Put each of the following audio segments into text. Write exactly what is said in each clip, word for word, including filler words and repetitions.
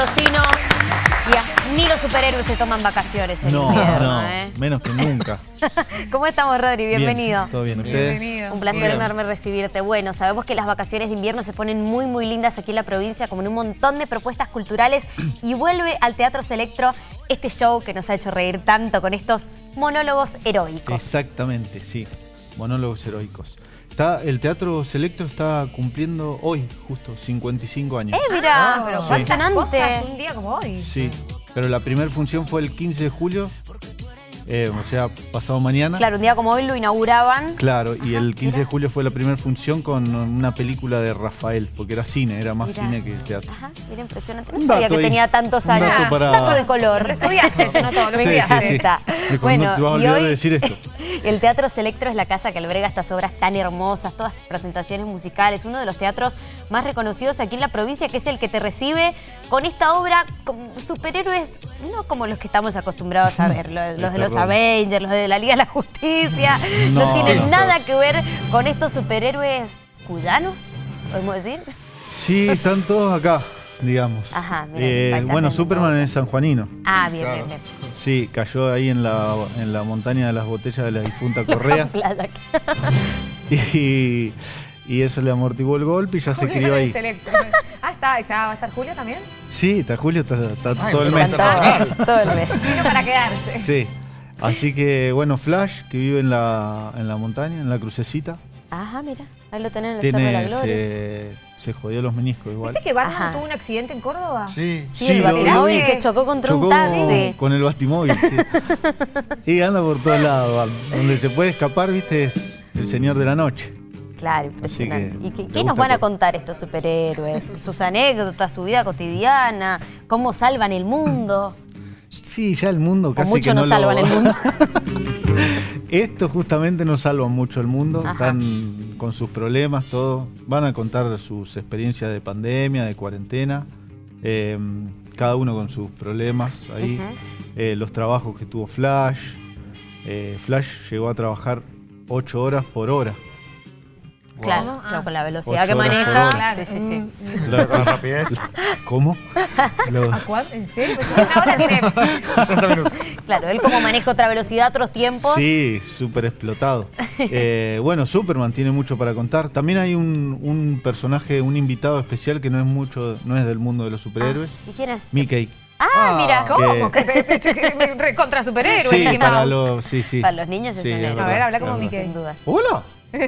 mendocino. Y ni los superhéroes se toman vacaciones en no, invierno, no, ¿eh? menos que nunca. ¿Cómo estamos, Rodri? Bienvenido. Bien, todo bien, ¿ustedes? Bienvenido. Un placer Bien. enorme recibirte. Bueno, sabemos que las vacaciones de invierno se ponen muy, muy lindas aquí en la provincia, como en un montón de propuestas culturales. Y vuelve al Teatro Selectro este show que nos ha hecho reír tanto con estos monólogos heroicos. Exactamente, sí. Monólogos heroicos. Está, el Teatro Selectro está cumpliendo hoy, justo, cincuenta y cinco años. ¡Eh, mira! Ah, pero Sí. ¡Fascinante! cosas, un día como hoy. Sí, pero la primera función fue el quince de julio, eh, o sea, pasado mañana. Claro, un día como hoy lo inauguraban. Claro, y el quince de mira. julio fue la primera función con una película de Rafael, porque era cine, era más Mira. cine que teatro. Ajá, mira, impresionante. No Un sabía dato que ahí. tenía tantos Un años. dato para- Dato de color. Lo estudiaste, se notó, lo Sí, estudiaste. sí, sí. Está. Me- Bueno, no te vas a y olvidar hoy de decir esto. el Teatro Selectro es la casa que alberga estas obras tan hermosas, todas presentaciones musicales, uno de los teatros más reconocidos aquí en la provincia, que es el que te recibe con esta obra con superhéroes, no como los que estamos acostumbrados a ver, los, los de los terror. Avengers, los de la Liga de la Justicia, no, No, tienen no. nada que ver con estos superhéroes cuyanos, podemos decir. Sí, están todos acá, digamos. Ajá, mira, Eh, el paisaje bueno, de Superman Mendoza. es sanjuanino. Ah, bien, bien, bien. Sí, cayó ahí en la, en la montaña de las botellas de la difunta Correa. Plata. y, y eso le amortiguó el golpe y ya se Julio crió está en ahí. el Selecto. Ah, está, está, ¿va a estar Julio también? Sí, está Julio, está, está Ay, todo el me mes. Todo, todo el mes. Vino para quedarse. Sí. Así que, bueno, Flash, que vive en la, en la montaña, en la crucecita, Ajá, mira, ahí lo tenés en el Cerro de la tiene, Gloria. se, se jodió los meniscos igual. ¿Viste que Batman Ajá. tuvo un accidente en Córdoba? Sí. Sí, Sí, el lo- lo batimóvil vi. que chocó contra Chocó un taxi. con el Bastimóvil, sí. Y anda por todos lados, Batman. Donde se puede escapar, viste, es el señor de la noche. Claro, impresionante. que, ¿Y qué, ¿te qué nos gusta van a por- contar estos superhéroes? Sus anécdotas, su vida cotidiana, cómo salvan el mundo. Sí, ya el mundo O casi mucho que no no salvan lo... el mundo. Estos justamente no salvan mucho el mundo, Ajá. están con sus problemas, todo. Van a contar sus experiencias de pandemia, de cuarentena, eh, cada uno con sus problemas ahí, Ujú. eh, los trabajos que tuvo Flash. Eh, Flash llegó a trabajar ocho horas por hora. Claro, ¿Cómo? claro, Ah. con la velocidad Ocho que horas por maneja. hora. Sí, sí, sí. La- Con rapidez. ¿Cómo? Los- ¿A cuánto? ¿En serio? Pues una hora tiene... sesenta minutos. Claro, él como maneja otra velocidad, otros tiempos. Sí, súper explotado. Eh, bueno, Superman tiene mucho para contar. También hay un, un personaje, un invitado especial que no es mucho, no es del mundo de los superhéroes. ¿Y quién es? Mickey. Ah, Ah, mira. ¿Cómo? Que- Que, que- que- que- contra superhéroes, Sí, Mickey para Mouse. los, sí, sí. Para los niños es Sí, un es héroe. verdad, A ver, habla es como verdad. Mickey. Sin duda. ¡Hola!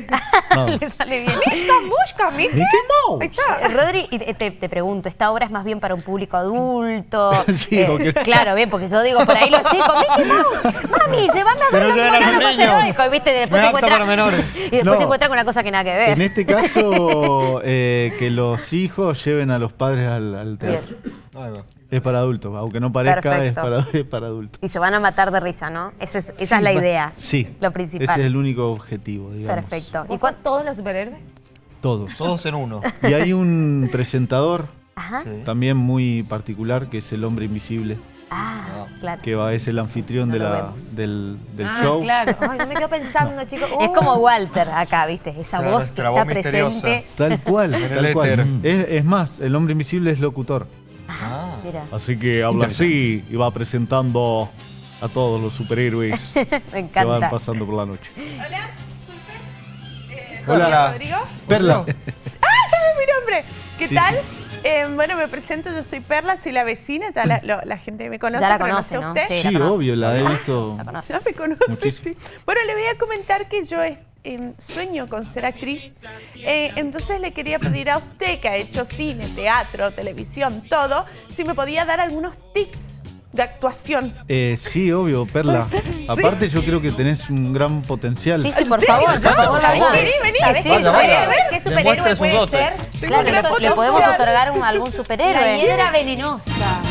No. Le sale bien. Mishka, mushka, Mickey. Mickey Ahí Mouse. está. Rodri, y te, te- te pregunto, ¿esta obra es más bien para un público adulto? Sí, Eh, porque- Claro, bien, porque yo digo por ahí los chicos, Mickey Mouse, mami, llévame a ver Pero los lleven a los monólogos niños. heroicos. Y viste, después No se es apto encuentra, para menores. y después No. se encuentra con una cosa que nada que ver. En este caso, eh, que los hijos lleven a los padres al, al teatro. Ahí va. Es para adultos, aunque no parezca, es Perfecto. para, es para adultos. Y se van a matar de risa, ¿no? Esa es, esa Sí, es la va- idea. Sí. Lo principal. Ese es el único objetivo, digamos. Perfecto. ¿Y ¿Y cuál cuál? todos los superhéroes? Todos. Todos en uno. Y hay un presentador Ajá. Sí. también muy particular que es el hombre invisible, Ah, claro. que va, es el anfitrión No de lo la, vemos. del, del Ah, show. claro. Ay, yo me quedo pensando, chicos. Es Uh, como Walter acá, ¿viste? Esa Claro, voz que nuestra está voz misteriosa. presente. Tal cual, En el tal cual. éter. Es, es más, el hombre invisible es locutor. Ah. Mira, Así que habla así y va presentando a todos los superhéroes me que van encanta. pasando por la noche. Hola, disculpe. Eh, Hola. Rodrigo. Perla. ¡Ah, sabe mi nombre! ¿Qué Sí, tal? sí. Eh, bueno, me presento, yo soy Perla, soy la vecina, ya la, lo- la gente me conoce. Ya la pero conoce, sé ¿no? usted. Sí. Sí, la conoce. obvio, la he visto. La conoce. Ya me conoce, Muchísimo. sí. Bueno, le voy a comentar que yo eh, eh, sueño con ser actriz. Eh, entonces le quería pedir a usted, que ha hecho cine, teatro, televisión, todo, si me podía dar algunos tips de actuación. Eh, sí, obvio, Perla. ¿Puede ser? Sí. Aparte yo creo que tenés un gran potencial. Sí, sí, por ¿En favor, serio? por favor, Vení, vaya. vení, vení. Sí, sí, Vaya, sí. vaya. A ver, ¿qué superhéroe Demuestre sus puede dotes. ser? Tengo Claro, una le, cosa le podemos social. otorgar un- algún La superhéroe. hiedra venenosa.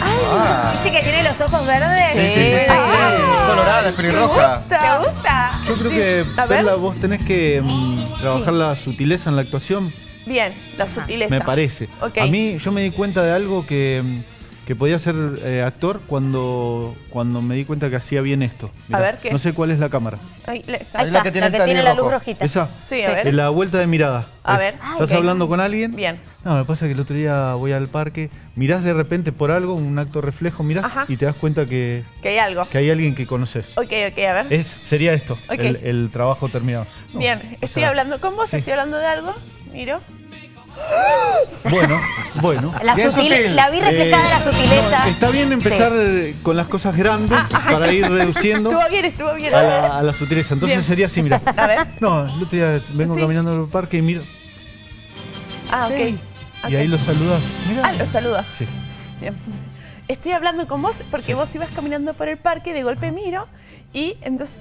Ah. ¿Viste que tiene los ojos verdes? Sí, sí, sí, sí. Ah, Colorada, pelirroja. ¿te gusta? Yo creo Sí. que, A ver. Perla, vos tenés que mm, trabajar la sutileza en la actuación, Bien, la sutileza. me parece. Ok. A mí, yo me di cuenta de algo que, mm, que podía ser eh, actor cuando, cuando me di cuenta que hacía bien esto. Mirá, A ver, ¿qué? No sé cuál es la cámara. Ahí, le- Ahí Es la está, que tiene la el que tiene tabique la luz rojo. rojita. ¿Esa? Sí, a ver. En la vuelta de mirada. A Es- ver. Estás Ok. hablando con alguien. Bien. No, me pasa que el otro día voy al parque, mirás de repente por algo, un acto reflejo, mirás Ajá. y te das cuenta que, Que hay algo. que hay alguien que conoces. Ok, ok, a ver. Es, sería esto, Ok. el, el trabajo terminado. No, Bien, o estoy sea, hablando con vos, sí. estoy hablando de algo. Miro. Bueno, bueno. La, Bien sutil- sutil. la vi reflejada Eh, la sutileza. no, está bien empezar Sí. eh, con las cosas grandes para ir reduciendo Estuvo bien, estuvo bien. a la, a la sutileza. Entonces Bien. sería así, mira. A ver. No, el otro día vengo Sí. caminando al parque y miro. Ah, ok. "Hey", Ok. y ahí lo saludas. Mira. Ah, lo saluda. Sí. Bien. Estoy hablando con vos porque vos ibas caminando por el parque, de golpe miro y entonces...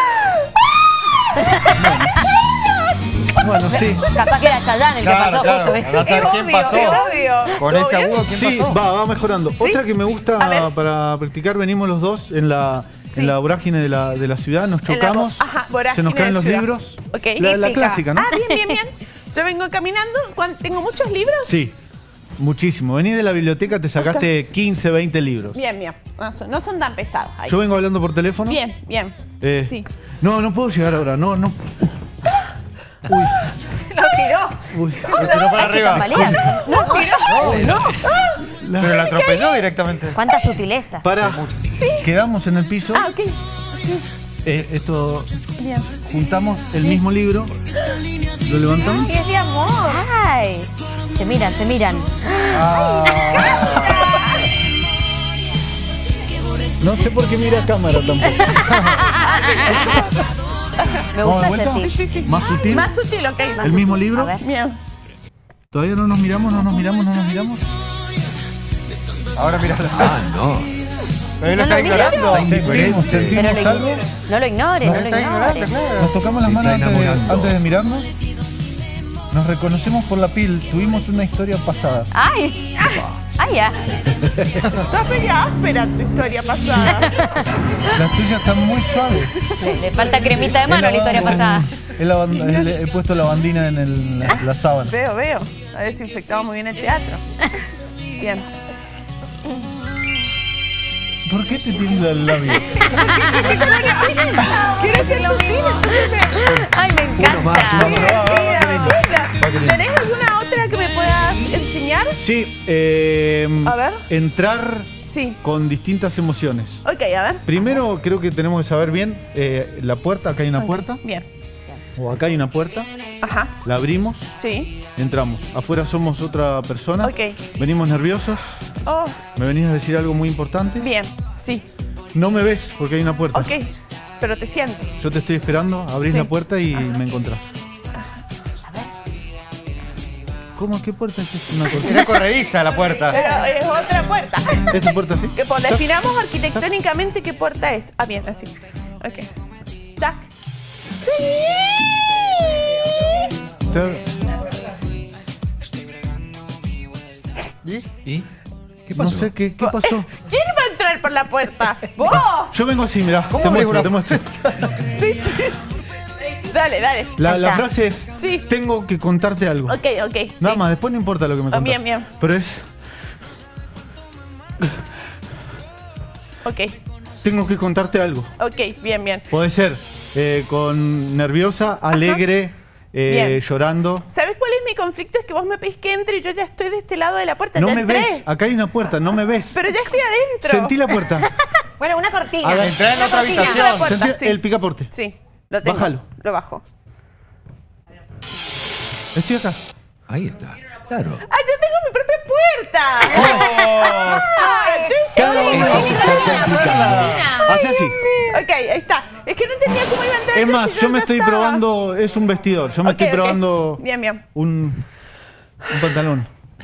Bueno, sí. Capaz que era Chayanne el que Claro, pasó claro. justo. ¿ves? Andá a saber Es quién obvio, pasó. es obvio. Con ¿Todo ese bien? agudo, ¿quién Sí, pasó? va, va mejorando. Otra que me A gusta ver. para practicar, venimos los dos en la, Sí. en la vorágine de la, de la ciudad, nos En la vo- chocamos, ajá, vorágine se nos caen de los ciudad. libros. Ok. La, la Típica. clásica, ¿no? Ah, bien, bien, bien. Yo vengo caminando, ¿cuán- ¿tengo muchos libros? Sí, muchísimo. Venís de la biblioteca, te sacaste quince, veinte libros. Bien, bien. No son, no son tan pesados. Ahí. Yo vengo hablando por teléfono. Bien, bien. Eh, Sí. No, no puedo llegar ahora, no, no. Uy, Lo tiró. uy. Lo tiró para Ahí se arriba. tambalea. Pero la atropelló directamente. Cuánta sutileza. Para, quedamos en el piso. Ah, ok. Sí, Eh, esto, bien. juntamos el mismo libro, lo levantamos. Y es de amor. Ay. Se miran, se miran. No sé por qué mira cámara tampoco. Me ¿Vamos de gusta vuelta? ese Sí, tip. sí, sí. ¿Más sutil? Más sutil, ok. Más ¿El sutil. mismo libro? A ver. Bien. ¿Todavía no nos miramos, no nos miramos, no nos miramos? Ahora mira. Ah, no. Pero él No está lo miro. ignorando. Sentimos, Pero sentimos lo, algo. ign- no lo ignores, no lo Está ignorando, ignores. claro. Nos tocamos las Se manos está antes de, enamorando. antes de mirarnos. Nos reconocemos por la piel. Tuvimos una historia pasada. Ay. Ay, ya. Está media áspera tu historia pasada. Las tuyas están muy suaves. Le, le falta cremita de mano a la historia pasada. He, lavand- he- he puesto la bandina en el- la, la sábana. Veo, veo. Ha desinfectado muy bien el teatro. Bien. ¿Por qué te tiembla el labio? ¿Quieres ser sutil? Entonces me- Ay, me encanta. más, uno más. Va, va, va, Mira, qué lindo. mira. Va, qué lindo. ¿Tenés alguna otra que me puedas enseñar? Sí, eh, A ver. entrar Sí. con distintas emociones. Ok, a ver. Primero creo que tenemos que saber bien eh, la puerta, acá hay una puerta, Bien. o acá hay una puerta, Ajá. la abrimos, Sí. entramos. Afuera somos otra persona, Ok. venimos nerviosos, Oh, me venís a decir algo muy importante. bien. Sí. No me ves porque hay una puerta. Ok. Pero te siento. Yo te estoy esperando, abrís Sí. la puerta y me encontrás. ¿Cómo? ¿Qué puerta es esa? Una cortina. Era corrediza la puerta. Pero es otra puerta. ¿Esta puerta así? Que pues, definamos arquitectónicamente qué puerta es. Ah, bien, así. Ok. Tac. Está- ¿Y? ¿Qué No pasó? sé qué, qué pasó. ¿Quién va a entrar por la puerta? ¡Vos! Yo vengo así, mirá. ¿Cómo Te abrís muestro, una- te muestro. Sí, sí. Dale, dale. La, Ahí la está. frase es, Sí. tengo que contarte algo. Ok, ok. Sí. Nada más, después no importa lo que me Ah, contás. bien, bien. Pero es, Ok, tengo que contarte algo. ok, bien, bien. Puede ser eh, con nerviosa, alegre, eh, Bien. llorando. ¿Sabes cuál es mi conflicto? Es que vos me pedís que entre y yo ya estoy de este lado de la puerta. No ya me entré. ves, acá hay una puerta, no me ves. Pero ya estoy adentro. Sentí la puerta. Bueno, una cortina. Haga- Entrá en Una otra cortina. habitación. La puerta, Sentí sí. el picaporte. Sí, lo tengo. Bájalo. Lo bajo. Estoy acá. Ahí está. Claro. ¡Ah, yo tengo mi propia puerta! Oh, ¡Ah, yo hice Cada una uno. Esto se está complicando. Hace así. Ok, ahí está. Es que no entendía cómo iba a entrar. Es yo más, si yo me ya estoy estaba. probando, es un vestidor. Yo me Ok, estoy ok. probando Bien, bien. un, un pantalón.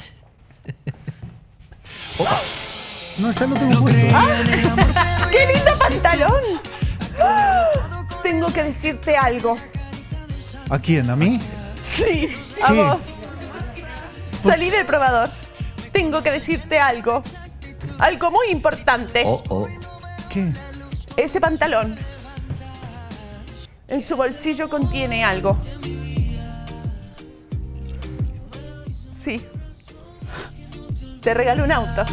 Oh. No, ya lo tengo puesto. ¡Qué lindo pantalón! ¡Ah! Tengo que decirte algo. ¿A quién? ¿A mí? Sí, a ¿Qué? vos. Salí del probador. Tengo que decirte algo. Algo muy importante. Oh, oh. ¿Qué? Ese pantalón. En su bolsillo contiene algo. Sí. Te regalo un auto.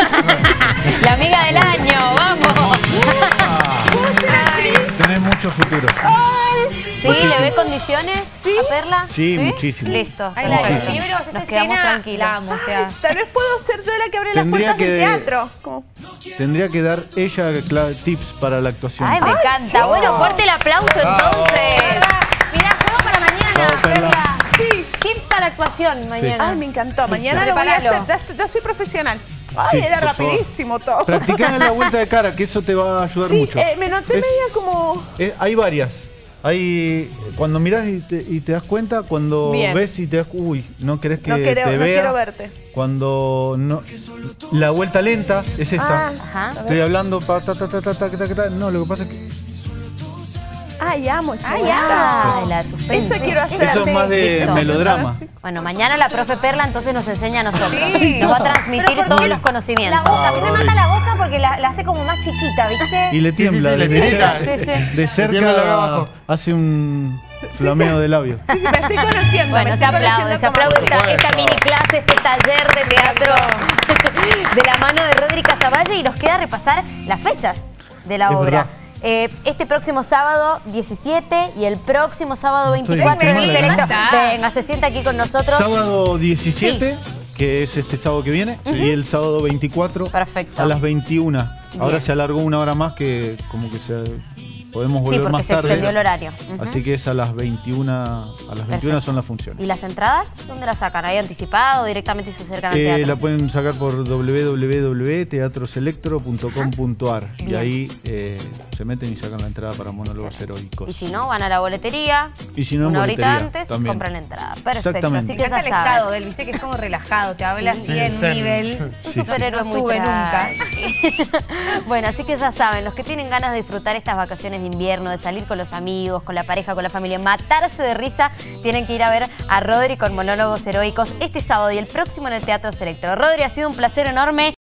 La amiga del año, vamos. ¿Puedo ser actriz? Tenés mucho futuro. ¿Sí? ¿Le ve condiciones a Perla? Sí, muchísimo. Listo. Ay, la de los Muchísimo. libros, esa Nos quedamos escena, tranquilos. la amo, o sea. Tal vez puedo ser yo la que abre Tendría las puertas del que- teatro. Como, Tendría que dar ella cla- tips para la actuación. Ay, me encanta. Bueno, fuerte el aplauso entonces. Mira, juego para mañana, Vamos, Perla. Perla. sí. Tips para actuación mañana. Ay, me encantó. Mañana lo voy a Prepáralo. hacer. Ya, estoy- ya soy profesional. Ay, Sí, era por favor. rapidísimo todo. Practicá en la vuelta de cara, que eso te va a ayudar Sí, mucho. eh, me noté Es- media como... eh, hay varias. Hay, cuando mirás y te, y te das cuenta, cuando Bien. ves y te das uy, no querés que No quiero- te no vea. quiero verte. Cuando no, la vuelta lenta es esta. Ah, Ajá. a Estoy ver. hablando pa, ta, ta, ta, ta, ta, ta, ta. No, lo que pasa es que Ay, amo esa Ay, vuelta. ay, la de suspense. Eso quiero hacer. eso es más de Listo. melodrama. Bueno, mañana la profe Perla entonces nos enseña a nosotros. Sí. Nos va a transmitir Pero ¿por todos qué los La conocimientos. boca, a mí me mata la boca porque la, la hace como más chiquita, ¿viste? Y le Sí, sí, tiembla. sí, le desde tiembla. cerca- Sí, sí. De tiembla el labio cerca abajo. hace un flameo de labios. Sí, sí, me estoy conociendo. Bueno, me se estoy aplaude, conociendo se como aplaude actriz. esta, esta mini clase, este taller de teatro de la mano de Rodri Casavalle y nos queda repasar las fechas de la Es obra. verdad. Eh, este próximo sábado diecisiete y el próximo sábado Estoy veinticuatro en muy el mal, Selecto. ¿eh? Venga, se sienta aquí con nosotros. Sábado diecisiete, que es este sábado que viene, y el sábado veinticuatro Perfecto. a las veintiuna. Ahora Bien. se alargó una hora más que como que se podemos Sí, volver porque más se tarde. extendió el horario. Ujú. Así que es a las veintiuna, a las veintiuna son las funciones. ¿Y las entradas? ¿Dónde las sacan? ¿Ahí anticipado o directamente se acercan al Eh, teatro? la pueden sacar por doble u doble u doble u punto teatro selectro punto com punto a r y Bien. ahí eh, se meten y sacan la entrada para monólogos heroicos. Y si no, van a la boletería. Y si no, una boletería horita antes, también. compran la entrada. Perfecto, Exactamente. así Me que ya encanta el estado saben. de él, viste que es como relajado, te habla así Sí, en zen. un nivel. Un Sí. superhéroe No muy sube nunca. tranqui. Bueno, así que ya saben, los que tienen ganas de disfrutar estas vacaciones de invierno, de salir con los amigos, con la pareja, con la familia, matarse de risa, tienen que ir a ver a Rodri con Monólogos Heroicos este sábado y el próximo en el Teatro Selectro. Rodri, ha sido un placer enorme.